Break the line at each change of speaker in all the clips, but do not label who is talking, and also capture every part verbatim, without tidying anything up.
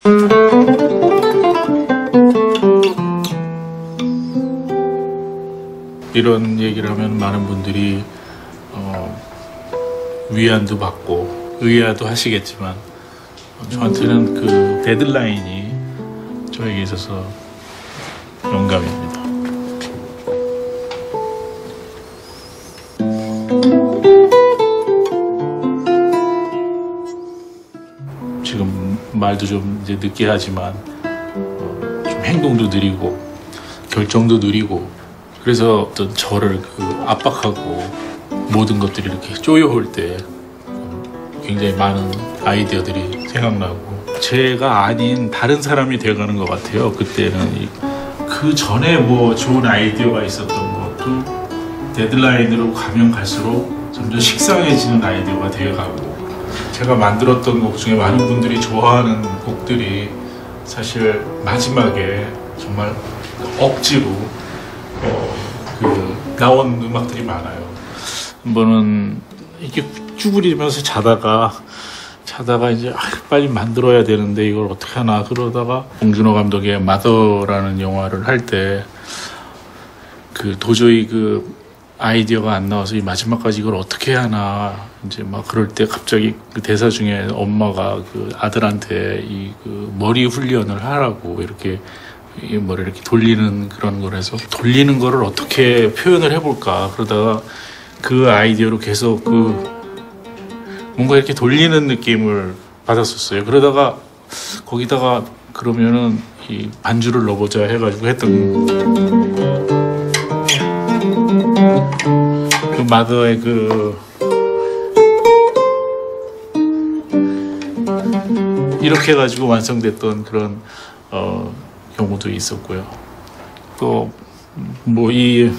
이런 얘기를 하면 많은 분들이 어, 위안도 받고 의아도 하시겠지만 어, 저한테는 그 데드라인이 저에게 있어서 영감입니다. 지금 말도 좀 이제 느끼하지만 어, 좀 행동도 느리고 결정도 느리고, 그래서 어떤 저를 그 압박하고 모든 것들이 이렇게 쪼여올 때 굉장히 많은 아이디어들이 생각나고 제가 아닌 다른 사람이 되어가는 것 같아요. 그때는 그 전에 뭐 좋은 아이디어가 있었던 것도 데드라인으로 가면 갈수록 점점 식상해지는 아이디어가 되어가고, 제가 만들었던 곡 중에 많은 분들이 좋아하는 곡들이 사실 마지막에 정말 억지로 어, 그 나온 음악들이 많아요. 한 번은 이렇게 쭈그리면서 자다가 자다가 이제 아, 빨리 만들어야 되는데 이걸 어떻게 하나, 그러다가 봉준호 감독의 마더라는 영화를 할 때 그 도저히 그 아이디어가 안 나와서 이 마지막까지 이걸 어떻게 하나 이제 막 그럴 때 갑자기 그 대사 중에 엄마가 그 아들한테 이 그 머리 훈련을 하라고 이렇게 이 머리를 이렇게 돌리는 그런 거라서 돌리는 거를 어떻게 표현을 해볼까 그러다가 그 아이디어로 계속 그 뭔가 이렇게 돌리는 느낌을 받았었어요. 그러다가 거기다가 그러면은 이 반주를 넣어보자 해가지고 했던 그 마더의 그 이렇게 해가지고 완성됐던 그런 어 경우도 있었고요. 또 뭐 이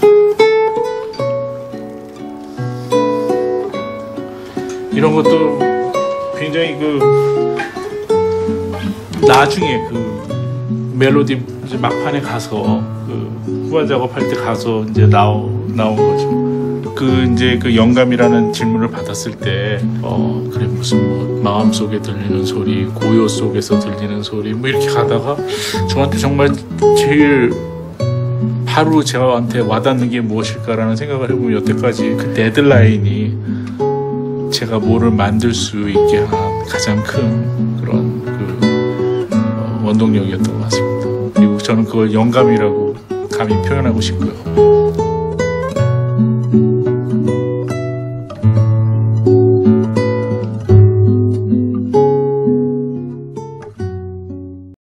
이런 것도 굉장히 그 나중에 그 멜로디 이제 막판에 가서 그 후반 작업할 때 가서 이제 나오, 나온 거죠. 그 이제 그 영감이라는 질문을 받았을 때 어 그래 무슨 뭐 마음 속에 들리는 소리, 고요 속에서 들리는 소리 뭐 이렇게 가다가 저한테 정말 제일 바로 저한테 와닿는 게 무엇일까라는 생각을 해보면 여태까지 그 데드라인이 제가 뭐를 만들 수 있게 한 가장 큰 그런 그 어, 원동력이었던 것 같습니다. 그리고 저는 그걸 영감이라고 감히 표현하고 싶고요.